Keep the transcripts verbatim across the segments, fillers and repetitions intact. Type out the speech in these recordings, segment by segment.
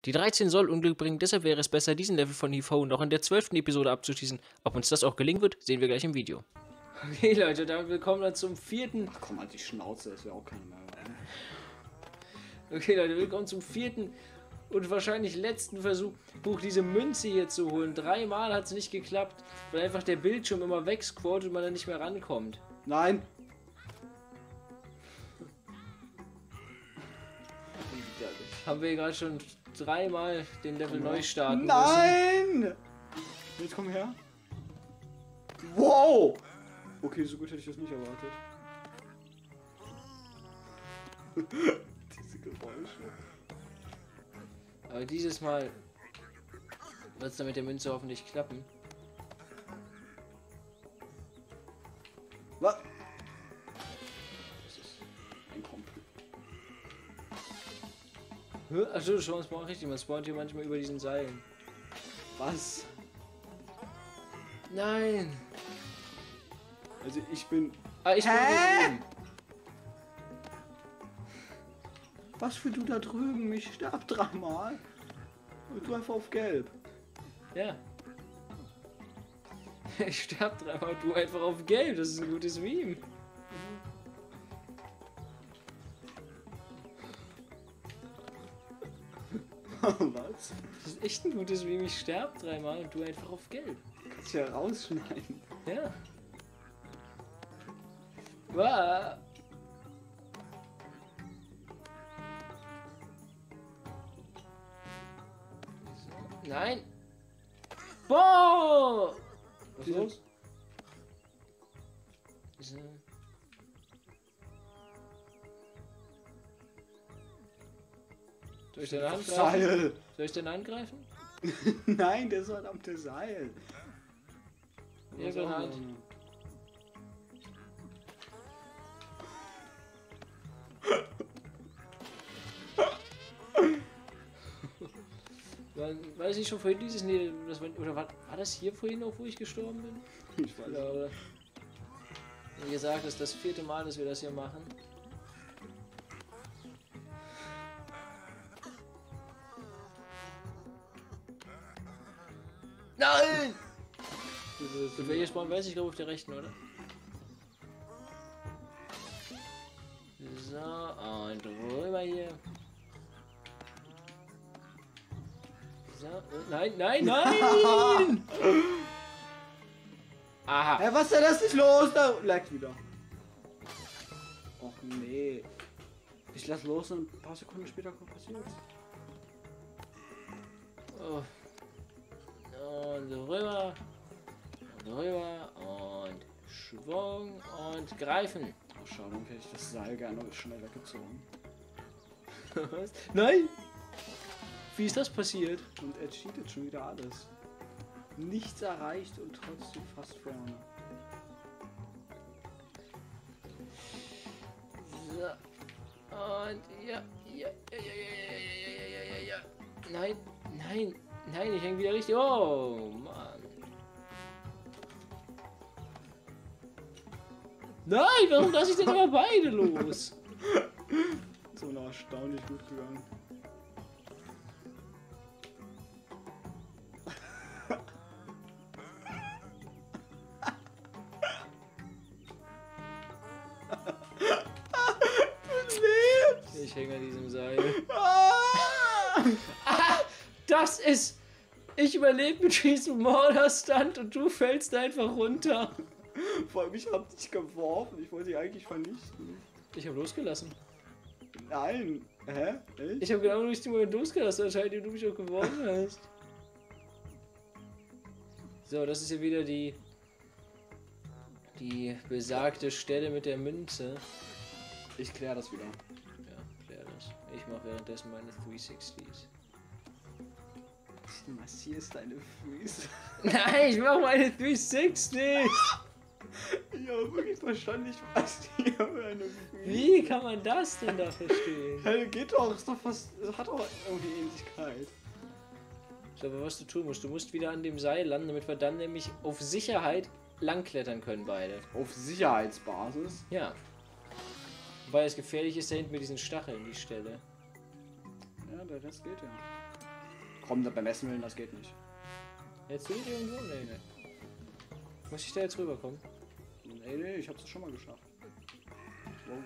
Die dreizehn soll Unglück bringen, deshalb wäre es besser, diesen Level von Heave noch in der zwölften Episode abzuschließen. Ob uns das auch gelingen wird, sehen wir gleich im Video. Okay Leute, damit willkommen dann zum vierten... Ach komm, halt die Schnauze, das wäre auch keine mehr. Okay Leute, willkommen zum vierten und wahrscheinlich letzten Versuch, diese Münze hier zu holen. Dreimal hat es nicht geklappt, weil einfach der Bildschirm immer wegsquotet und man dann nicht mehr rankommt. Nein! Haben wir gerade schon dreimal den Level neu starten Nein! Müssen. Jetzt komm her. Wow! Okay, so gut hätte ich das nicht erwartet. Diese Geräusche. Aber dieses Mal wird es dann mit der Münze hoffentlich klappen. Was? Das ist ein Kumpel. Achso, schon spawnt richtig. Man spawnt hier manchmal über diesen Seilen. Was? Nein! Also ich bin... Ah, ich bin hier drüben. Was für du da drüben? Ich sterb dreimal. Und du einfach auf gelb. Ja. Ich sterb dreimal, du einfach auf gelb. Das ist ein gutes Meme. Was? Das ist echt ein gutes Meme. Ich sterb dreimal und du einfach auf gelb. Kannst du ja rausschneiden. Ja. Wow. Nein! Boah! Was ist los? So. Soll ich den angreifen? Seil! Soll ich den angreifen? Nein, der verdammte Seil! Irgendwann. Weiß ich schon vorhin dieses... Nee, das war, oder war, war das hier vorhin noch, wo ich gestorben bin? Ich weiß ja, oder? Wie gesagt, das ist das vierte Mal, dass wir das hier machen. Nein! Und welcher Spawn weiß ich, glaube auf der rechten, oder? So, und rüber hier. So, nein, nein, nein! Aha. Hä, was ist denn das nicht los? Da lag wieder. Och nee. Ich lass los und ein paar Sekunden später kommt passiert. Oh. Und rüber. Und rüber. Und Schwung. Und greifen. Oh, schade, dann hätte ich das Seil gerne schneller gezogen. Was? Nein! Wie ist das passiert? Und er cheatet schon wieder alles. Nichts erreicht und trotzdem fast vorne. So. Und ja, ja, ja, ja, ja, ja, ja, ja, ja, ja. Nein, nein, nein, ich hänge wieder richtig. Oh, Mann. Nein, warum lasse ich denn immer beide los? So noch erstaunlich gut gegangen. Ich hänge an diesem Seil. Ah, das ist... Ich überlebe mit diesem Morder-Stunt und du fällst einfach runter. Vor allem, ich hab dich geworfen. Ich wollte dich eigentlich vernichten. Ich habe losgelassen. Nein. Hä? Echt? Ich habe genau durch den Moment losgelassen, anscheinend, du mich auch geworfen hast. So, das ist hier wieder die... Die besagte Stelle mit der Münze. Ich klär das wieder. Ja, klär das. Ich mache währenddessen meine dreihundertsechzigs. Du massierst deine Füße. Nein, ich mache meine dreihundertsechzig! Ich habe wirklich verstanden, ich massiere meine Füße. Wie kann man das denn da verstehen? Hey, geht doch, ist doch fast. Hat doch irgendwie Ähnlichkeit. So, aber was du tun musst, du musst wieder an dem Seil landen, damit wir dann nämlich auf Sicherheit langklettern können, beide. Auf Sicherheitsbasis? Ja. Weil es gefährlich ist, da hinten mit diesen Stacheln, die Stelle. Ja, der Rest geht ja. Komm, da beim Essen will, das geht nicht. Jetzt will ich irgendwo? Nee, nee. Muss ich da jetzt rüberkommen? Nee, nee, ich hab's doch schon mal geschafft. Wow.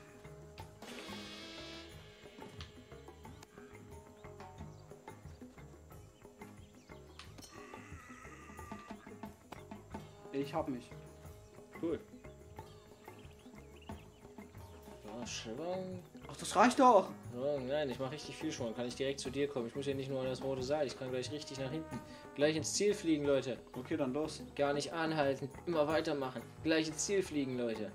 Ich hab mich. Cool. Ja, Schwung. Ach, das reicht doch. Oh, nein, ich mache richtig viel schon. Kann ich direkt zu dir kommen. Ich muss ja nicht nur an das rote Seil. Ich kann gleich richtig nach hinten. Gleich ins Ziel fliegen, Leute. Okay, dann los. Gar nicht anhalten. Immer weitermachen. Gleich ins Ziel fliegen, Leute.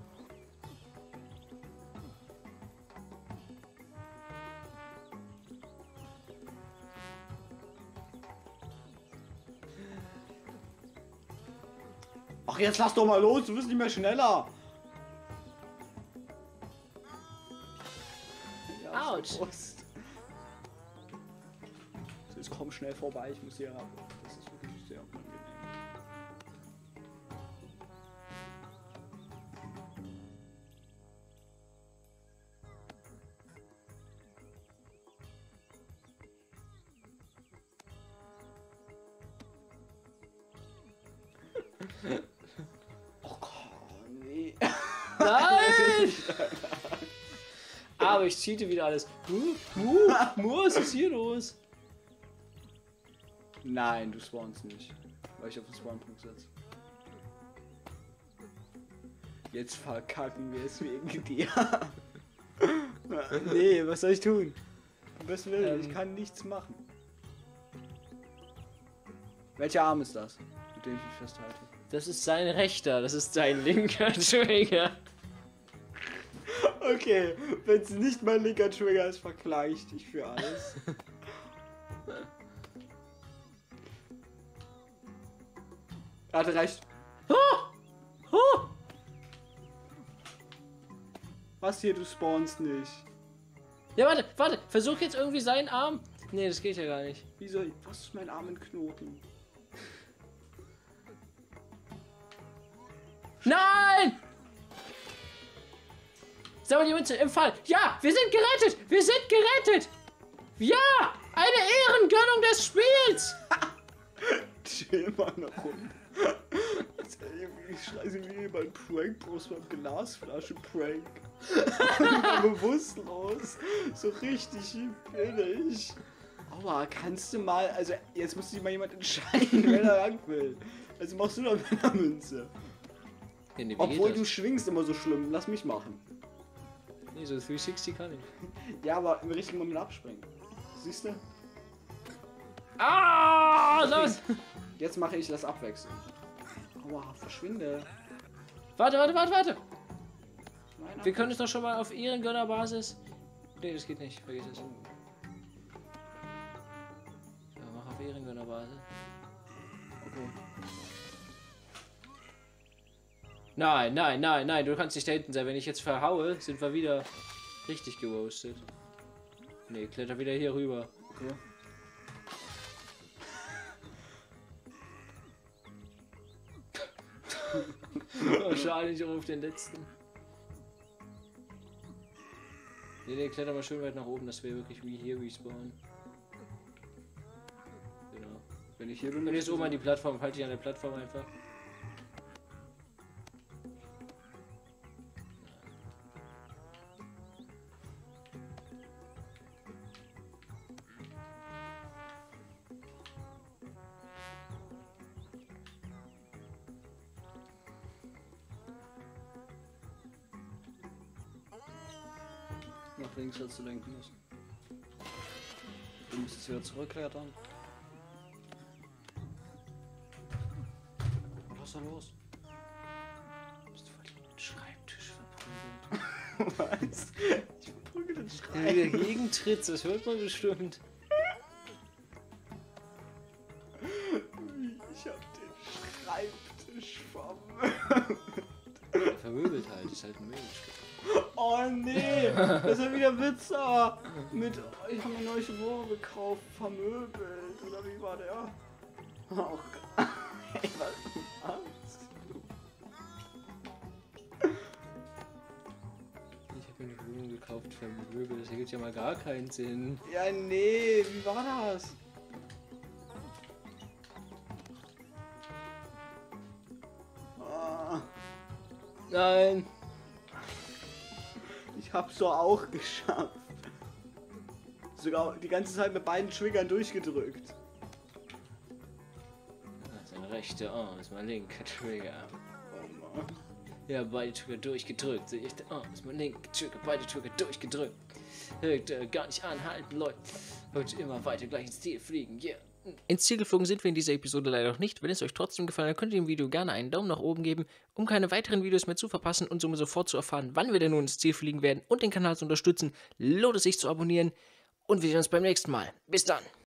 Ach, jetzt lass doch mal los. Du bist nicht mehr schneller. Ja, Autsch. Prost. So, jetzt komm schnell vorbei. Ich muss hier ab. Das ist wirklich sehr unangenehm. Oh Gott, nee. Nein! Aber ich cheate wieder alles. Huh, huh, huh, was ist hier los? Nein, du spawnst nicht. Weil ich auf den Spawnpunkt setze. Jetzt verkacken wir es wegen dir. Nee, was soll ich tun? Was will Ähm. ich? kann nichts machen. Welcher Arm ist das, mit dem ich mich festhalte? Das ist sein rechter, das ist sein linker Trigger. Okay, wenn es nicht mein linker Trigger ist, vergleiche ich dich für alles. Er hatte recht. Oh! Oh! Was hier, du spawnst nicht. Ja, warte, warte, versuch jetzt irgendwie seinen Arm. Nee, das geht ja gar nicht. Wieso? Was ist mein Arm in Knoten? Nein! Sag mal die Münze im Fall. Ja, wir sind gerettet! Wir sind gerettet! Ja! Eine Ehrengönnung des Spiels! Chill mal eine Runde. Ich schreie sie wie beim Prank Bros beim Glasflasche-Prank. Bewusstlos. So richtig billig. Aber kannst du mal, also jetzt muss sich mal jemand entscheiden, wer da ran will. Also machst du doch mit einer Münze. Ja, nee, wie Obwohl geht du das? schwingst immer so schlimm. Lass mich machen. Nee, so dreihundertsechzig kann ich. Ja, aber im richtigen Moment abspringen. Siehst du? Ah, los! Jetzt mache ich das abwechselnd. Aua, verschwinde. Warte, warte, warte, warte! Nein, Wir können es doch schon mal auf Ehrengönnerbasis. Nee, das geht nicht. Vergiss es. Ja, mach auf Ehrengönnerbasis. okay. Nein, nein, nein, nein, du kannst nicht da hinten sein. Wenn ich jetzt verhaue, sind wir wieder richtig geroastet. Nee, kletter wieder hier rüber. Okay. Oh, schade, ich auf den letzten. Nee, nee, kletter mal schön weit nach oben, dass wir wirklich wie hier respawnen. Genau. Wenn ich hier bin, Und jetzt oben an die Plattform, halte ich an der Plattform einfach. nach links hättest du lenken müssen. Du musst jetzt wieder zurückklettern. Was ist da los? Bist du vor dem Schreibtisch verprügelt? Was? Ich verprügel den Wenn du Schreibtisch. dagegen trittst, das hört man bestimmt. Ich hab den Schreibtisch vermöbelt. Ja, vermöbelt halt, ist halt ein Möbelstück. Oh nee, das ist ja wieder Witzer. Mit, ich habe eine neue Wohnung gekauft, vermöbelt. Oder wie war der? Oh Gott. Ey, was machst du? Ich habe mir eine Wohnung gekauft, vermöbelt, das ergibt ja mal gar keinen Sinn. Ja, nee, wie war das? Nein. Ich hab's doch auch geschafft. Sogar die ganze Zeit mit beiden Triggern durchgedrückt. Sein rechter Arm ist mein linker Trigger. Oh Mann. Ja, beide Trigger durchgedrückt. Der rechte Arm ist mein linker Trigger. Beide Trigger durchgedrückt. Hört äh, gar nicht anhalten, Leute. Heute immer weiter gleich ins Ziel fliegen. Yeah. Ins Ziel geflogen sind wir in dieser Episode leider noch nicht. Wenn es euch trotzdem gefallen hat, könnt ihr dem Video gerne einen Daumen nach oben geben, um keine weiteren Videos mehr zu verpassen und somit sofort zu erfahren, wann wir denn nun ins Ziel fliegen werden und den Kanal zu unterstützen. Lohnt es sich zu abonnieren und wir sehen uns beim nächsten Mal. Bis dann!